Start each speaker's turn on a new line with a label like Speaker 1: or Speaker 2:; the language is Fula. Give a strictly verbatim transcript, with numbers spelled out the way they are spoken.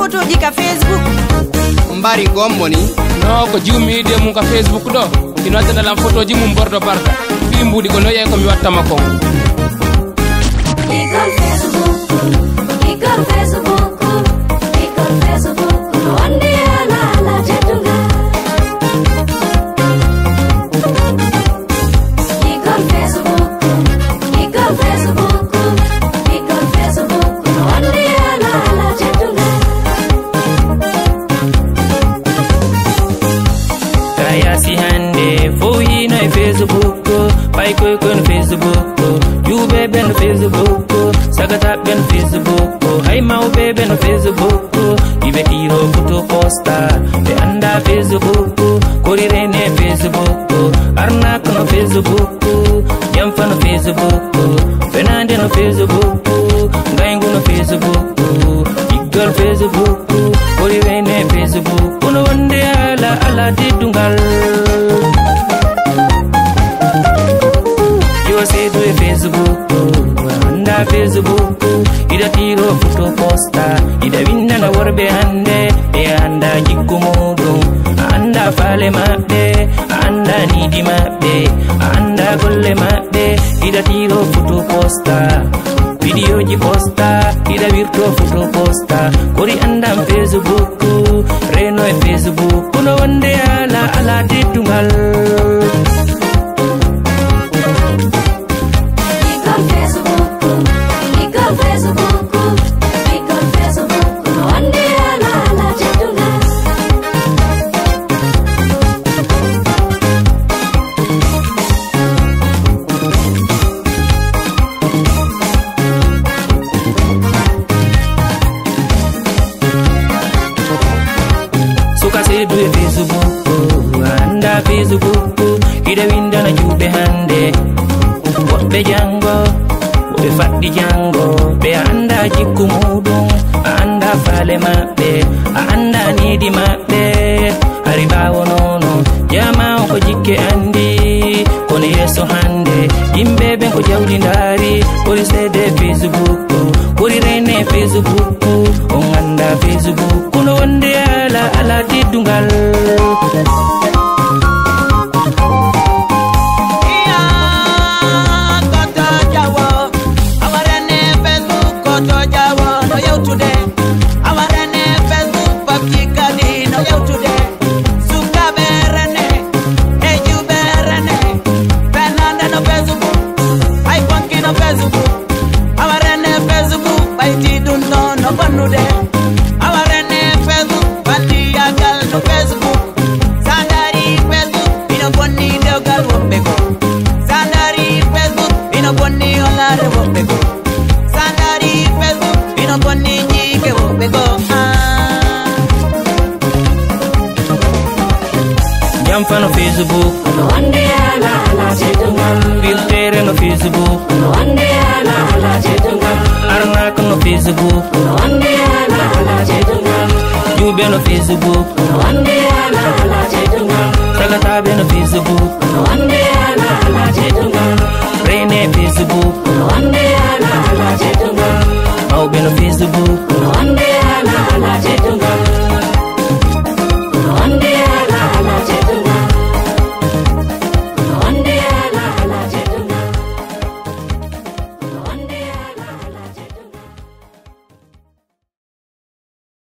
Speaker 1: photo ji ka Facebook
Speaker 2: mbari gommoni
Speaker 3: no ko jumi de mun ka Facebook do ino tan la photo ji mum bordo barka fi mbudi ko no yey ko mi watta makko
Speaker 4: Eagle Facebook Eagle Facebook Eagle Facebook one day ala ala jetunga Eagle Facebook Eagle Facebook Eagle Facebook one day ala ala jetunga
Speaker 5: Kaya si hande fo hino e Facebook pai koy kon Facebook you bebe no Facebook sagata ben Facebook hay mau bebe no Facebook ibe tiro photo posta be anda Facebook korire ne Facebook arna kono Facebook yamfa no Facebook benande no Facebook ngayngu no Facebook igol Facebook korire ne Facebook kono wonde ala ala didungal yo say do Facebook anda Facebook ida tiro photo posta ida winna na worbe hande e anda jikko modum anda fale mabbe anda nidi mabbe anda golle mabbe ida tiro photo posta video ji posta ida virto photo posta kori anda Facebook reno e Facebook kuno wonde ala ala didungal do Facebook anda Facebook ida winda na jube hande wobbe jango wobbe faddi jango be anda jikku mudum anda fale mabbe anda nidi mabbe ari bawo nono jama ko jikke andi kono yeso hande yimbe ben ko jawdi ndari kori sede Facebook kori rene Facebook on anda Facebook kono wonde ala ala didungal Yamfa no Facebook
Speaker 4: one day ala ala jetungal
Speaker 5: filtere no Facebook
Speaker 4: one day ala ala jetungal
Speaker 5: arnak no Facebook
Speaker 4: one day ala ala jetungal
Speaker 5: jube no Facebook
Speaker 4: one day ala ala jetungal
Speaker 5: sagata be no Facebook
Speaker 4: one day ala ala jetungal
Speaker 5: rene Facebook
Speaker 4: one day